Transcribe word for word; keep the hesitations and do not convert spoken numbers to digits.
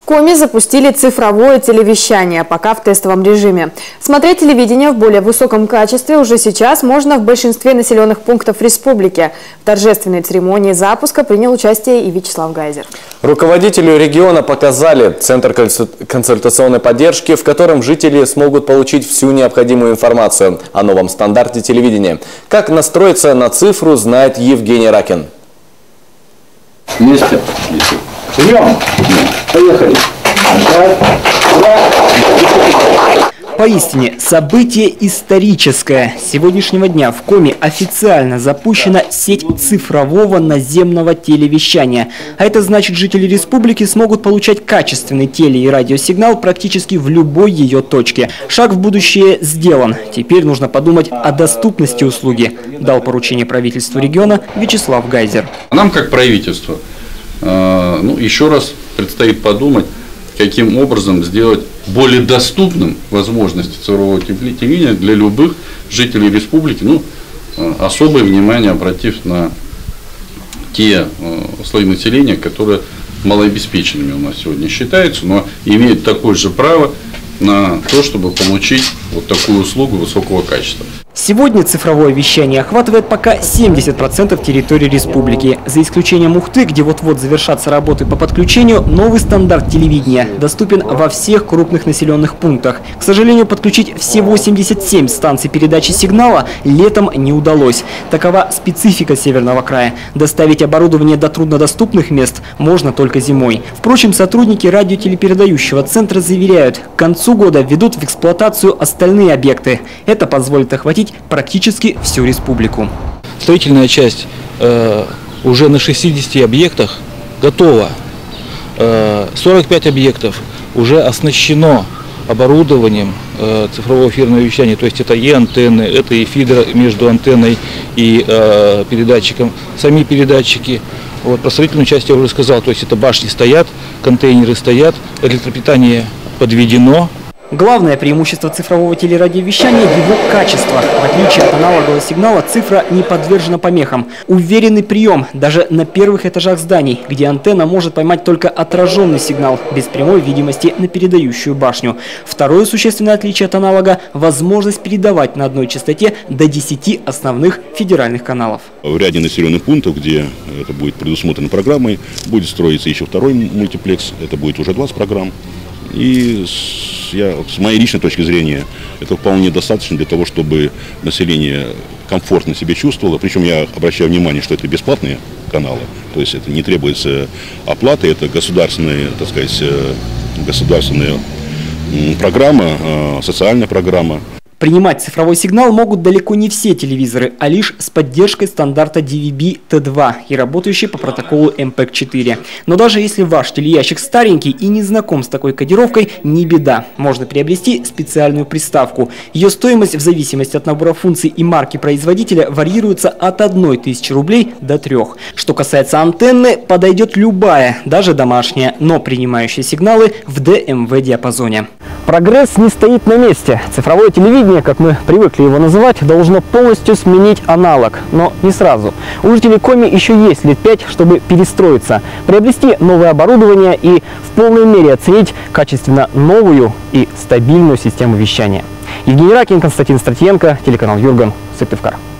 Коми запустили цифровое телевещание, пока в тестовом режиме. Смотреть телевидение в более высоком качестве уже сейчас можно в большинстве населенных пунктов республики. В торжественной церемонии запуска принял участие и Вячеслав Гайзер. Руководителю региона показали центр консультационной поддержки, в котором жители смогут получить всю необходимую информацию о новом стандарте телевидения. Как настроиться на цифру, знает Евгений Ракин. Вместе. Прием. Поехали. Поистине, событие историческое. С сегодняшнего дня в Коми официально запущена сеть цифрового наземного телевещания. А это значит, жители республики смогут получать качественный теле- и радиосигнал практически в любой ее точке. Шаг в будущее сделан. Теперь нужно подумать о доступности услуги, дал поручение правительству региона Вячеслав Гайзер. Нам, как правительство, ну, еще раз предстоит подумать, каким образом сделать более доступным возможности цифрового телевидения для любых жителей республики, ну, особое внимание обратив на те слои населения, которые малообеспеченными у нас сегодня считаются, но имеют такое же право на то, чтобы получить вот такую услугу высокого качества. Сегодня цифровое вещание охватывает пока семьдесят процентов территории республики. За исключением Ухты, где вот-вот завершатся работы по подключению, новый стандарт телевидения доступен во всех крупных населенных пунктах. К сожалению, подключить все восемьдесят семь станций передачи сигнала летом не удалось. Такова специфика Северного края. Доставить оборудование до труднодоступных мест можно только зимой. Впрочем, сотрудники радиотелепередающего центра заверяют, к концу года введут в эксплуатацию остальные объекты. Это позволит охватить практически всю республику. Строительная часть э, уже на шестидесяти объектах готова. Э, сорок пять объектов уже оснащено оборудованием э, цифрового эфирного вещания. То есть это и антенны, это и фидер между антенной и э, передатчиком. Сами передатчики. Вот, про строительную часть я уже сказал. То есть это башни стоят, контейнеры стоят, электропитание подведено. Главное преимущество цифрового телерадиовещания – его качество. В отличие от аналогового сигнала, цифра не подвержена помехам. Уверенный прием даже на первых этажах зданий, где антенна может поймать только отраженный сигнал, без прямой видимости на передающую башню. Второе существенное отличие от аналога – возможность передавать на одной частоте до десяти основных федеральных каналов. В ряде населенных пунктов, где это будет предусмотрено программой, будет строиться еще второй мультиплекс, это будет уже двадцать программ. И с, я, с моей личной точки зрения, это вполне достаточно для того, чтобы население комфортно себя чувствовало. Причем я обращаю внимание, что это бесплатные каналы, то есть это не требуется оплаты, это государственная, так сказать, государственная программа, социальная программа. Принимать цифровой сигнал могут далеко не все телевизоры, а лишь с поддержкой стандарта ди ви би ти два и работающий по протоколу эм пэ ка четыре. Но даже если ваш телеящик старенький и не знаком с такой кодировкой, не беда. Можно приобрести специальную приставку. Ее стоимость в зависимости от набора функций и марки производителя варьируется от одной тысячи рублей до трех. Что касается антенны, подойдет любая, даже домашняя, но принимающая сигналы в дэ эм вэ диапазоне. Прогресс не стоит на месте. Цифровое телевидение, как мы привыкли его называть, должно полностью сменить аналог. Но не сразу. У жителей Коми еще есть лет пять, чтобы перестроиться, приобрести новое оборудование и в полной мере оценить качественно новую и стабильную систему вещания. Евгений Ракин, Константин Стратиенко, телеканал Юрган, Сыктывкар.